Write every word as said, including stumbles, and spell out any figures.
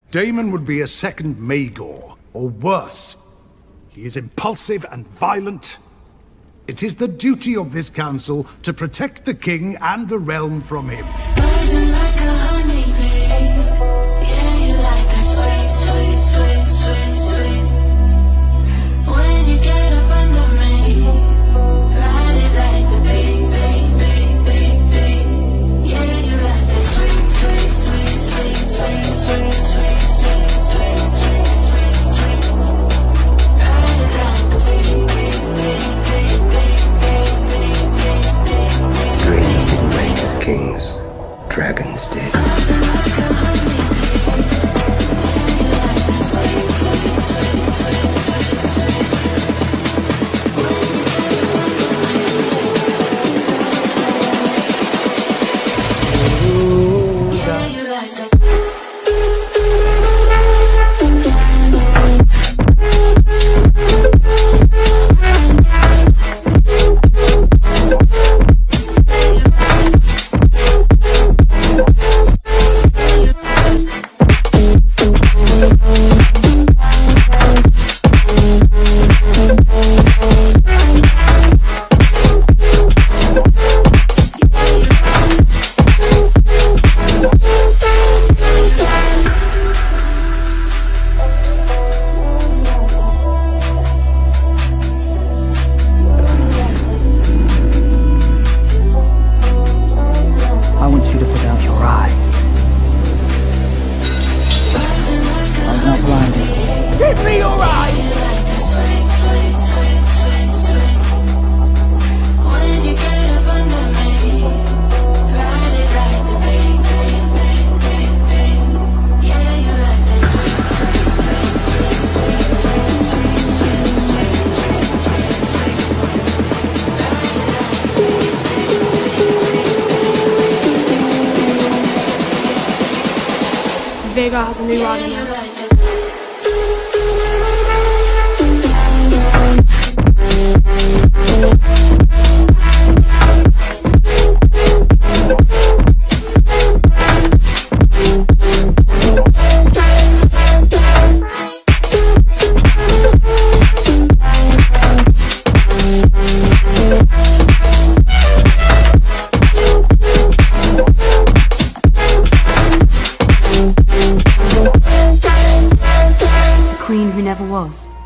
Daemon would be a second Magor, or worse. He is impulsive and violent. It is the duty of this council to protect the king and the realm from him. Buzzing like a honeybee. Yeah, you like a sweet, sweet, sweet, sweet, sweet. When you get up under me, ride it like the bee, bee, bee, bee, bee. Yeah, you like that sweet, sweet, sweet, sweet, sweet, sweet, sweet, sweet, sweet, sweet, sweet, sweet. Ride it like the bee, bee, bee, bee, bee, bee, bee, bee, bee. Dreams didn't reign as kings. Dragons did. I want you to put out your eye. I'm not blinded. Give me your eye! Vega has a new rider now. Queen who never was.